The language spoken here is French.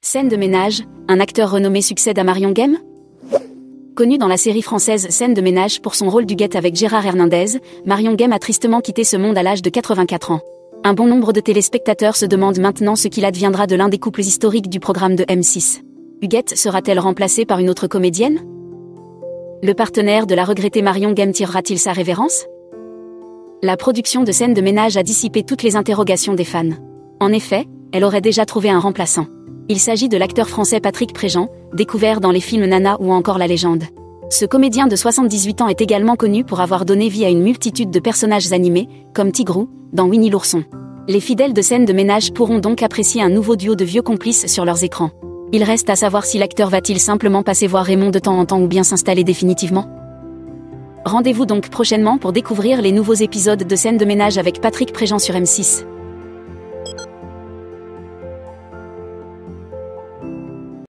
Scène de ménage, un acteur renommé succède à Marion Guem? Connue dans la série française Scène de ménage pour son rôle d'Huguette avec Gérard Hernandez, Marion Guem a tristement quitté ce monde à l'âge de 84 ans. Un bon nombre de téléspectateurs se demandent maintenant ce qu'il adviendra de l'un des couples historiques du programme de M6. Huguette sera-t-elle remplacée par une autre comédienne? Le partenaire de la regrettée Marion Guem tirera-t-il sa révérence? La production de Scène de ménage a dissipé toutes les interrogations des fans. En effet, elle aurait déjà trouvé un remplaçant. Il s'agit de l'acteur français Patrick Préjean, découvert dans les films Nana ou encore La Légende. Ce comédien de 78 ans est également connu pour avoir donné vie à une multitude de personnages animés, comme Tigrou, dans Winnie l'ourson. Les fidèles de Scène de ménage pourront donc apprécier un nouveau duo de vieux complices sur leurs écrans. Il reste à savoir si l'acteur va-t-il simplement passer voir Raymond de temps en temps ou bien s'installer définitivement. Rendez-vous donc prochainement pour découvrir les nouveaux épisodes de Scène de ménage avec Patrick Préjean sur M6.